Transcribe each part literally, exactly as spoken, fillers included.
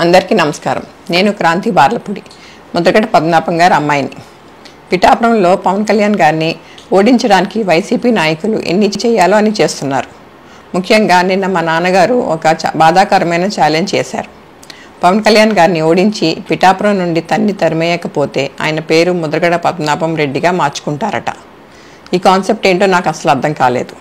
అందరికీ నమస్కారం. నేను క్రాంతి బార్లపూడి, ముద్రగడ పద్మనాభం గారి అమ్మాయిని. పిఠాపురంలో పవన్ కళ్యాణ్ గారిని ఓడించడానికి వైసీపీ నాయకులు ఎన్ని చేయాలో అని చేస్తున్నారు. ముఖ్యంగా నిన్న మా నాన్నగారు ఒక బాధాకరమైన ఛాలెంజ్ చేశారు. పవన్ కళ్యాణ్ గారిని ఓడించి పిఠాపురం నుండి తన్ని తరిమేయకపోతే ఆయన పేరు ముద్రగడ పద్మనాభం రెడ్డిగా మార్చుకుంటారట. ఈ కాన్సెప్ట్ ఏంటో నాకు అసలు అర్థం కాలేదు.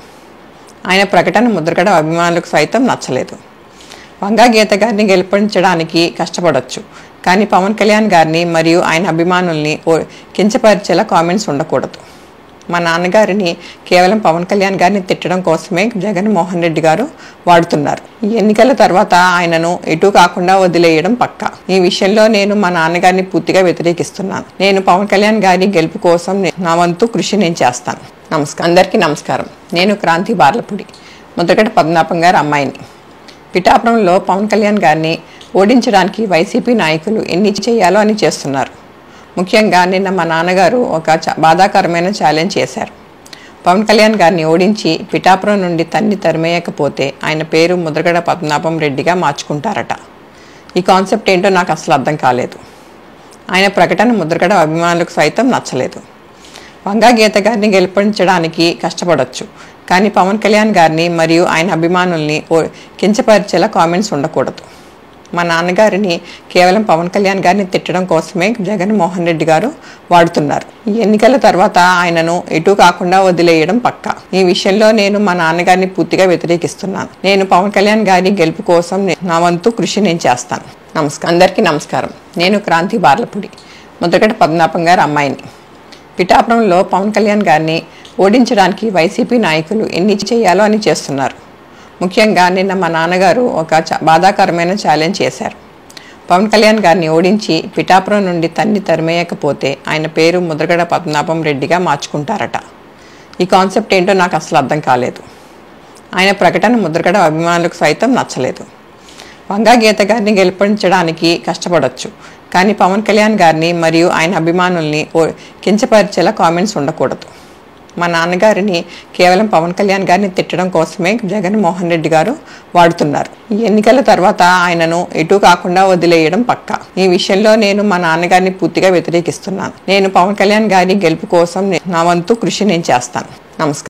ఆయన ప్రకటన ముద్రగడ అభిమానులకు సైతం నచ్చలేదు. వంగా గీత గారిని గెలిపించడానికి కష్టపడవచ్చు, కానీ పవన్ కళ్యాణ్ గారిని మరియు ఆయన అభిమానుల్ని కించపరిచేలా కామెంట్స్ ఉండకూడదు. మా నాన్నగారిని కేవలం పవన్ కళ్యాణ్ గారిని తిట్టడం కోసమే జగన్మోహన్ రెడ్డి గారు వాడుతున్నారు. ఈ ఎన్నికల తర్వాత ఆయనను ఎటు కాకుండా వదిలేయడం పక్కా. ఈ విషయంలో నేను మా నాన్నగారిని పూర్తిగా వ్యతిరేకిస్తున్నాను. నేను పవన్ కళ్యాణ్ గారి గెలుపు కోసం నా వంతు కృషి నేను చేస్తాను. నమస్కారం. అందరికీ నమస్కారం. నేను క్రాంతి బార్లపూడి, ముద్రగడ పద్మనాభం గారి అమ్మాయిని. పిఠాపురంలో పవన్ కళ్యాణ్ గారిని ఓడించడానికి వైసీపీ నాయకులు ఎన్ని చేయాలో అని చేస్తున్నారు. ముఖ్యంగా నిన్న మా నాన్నగారు ఒక బాధాకరమైన ఛాలెంజ్ చేశారు. పవన్ కళ్యాణ్ గారిని ఓడించి పిఠాపురం నుండి తన్ని తరిమేయకపోతే ఆయన పేరు ముద్రగడ పద్మనాభం రెడ్డిగా మార్చుకుంటారట. ఈ కాన్సెప్ట్ ఏంటో నాకు అసలు అర్థం కాలేదు. ఆయన ప్రకటన ముద్రగడ అభిమానులకు సైతం నచ్చలేదు. వంగా గీత గారిని గెలిపించడానికి కష్టపడవచ్చు, కానీ పవన్ కళ్యాణ్ గారిని మరియు ఆయన అభిమానుల్ని కించపరిచేలా కామెంట్స్ ఉండకూడదు. మా నాన్నగారిని కేవలం పవన్ కళ్యాణ్ గారిని తిట్టడం కోసమే జగన్మోహన్ రెడ్డి గారు వాడుతున్నారు. ఈ ఎన్నికల తర్వాత ఆయనను ఎటు కాకుండా వదిలేయడం పక్కా. ఈ విషయంలో నేను మా నాన్నగారిని పూర్తిగా వ్యతిరేకిస్తున్నాను. నేను పవన్ కళ్యాణ్ గారి గెలుపు కోసం నా వంతు కృషి నేను చేస్తాను. నమస్కారం. అందరికీ నమస్కారం. నేను క్రాంతి బార్లపూడి, ముద్రగడ పద్మనాభం గారి అమ్మాయిని. పిఠాపురంలో పవన్ కళ్యాణ్ గారిని ఓడించడానికి వైసీపీ నాయకులు ఎన్ని చేయాలో అని చేస్తున్నారు. ముఖ్యంగా నిన్న మా నాన్నగారు ఒక బాధాకరమైన ఛాలెంజ్ చేశారు. పవన్ కళ్యాణ్ గారిని ఓడించి పిఠాపురం నుండి తన్ని తరిమేయకపోతే ఆయన పేరు ముద్రగడ పద్మనాభం రెడ్డిగా మార్చుకుంటారట. ఈ కాన్సెప్ట్ ఏంటో నాకు అసలు అర్థం కాలేదు. ఆయన ప్రకటన ముద్రగడ అభిమానులకు సైతం నచ్చలేదు. వంగా గీత గారిని గెలిపించడానికి కష్టపడవచ్చు, కానీ పవన్ కళ్యాణ్ గారిని మరియు ఆయన అభిమానుల్ని కించపరిచేలా కామెంట్స్ ఉండకూడదు. మా నాన్నగారిని కేవలం పవన్ కళ్యాణ్ గారిని తిట్టడం కోసమే జగన్మోహన్ రెడ్డి గారు వాడుతున్నారు. ఈ ఎన్నికల తర్వాత ఆయనను ఎటు కాకుండా వదిలేయడం పక్కా. ఈ విషయంలో నేను మా నాన్నగారిని పూర్తిగా వ్యతిరేకిస్తున్నాను. నేను పవన్ కళ్యాణ్ గారి గెలుపు కోసం నా వంతు కృషి నేను చేస్తాను. నమస్కారం.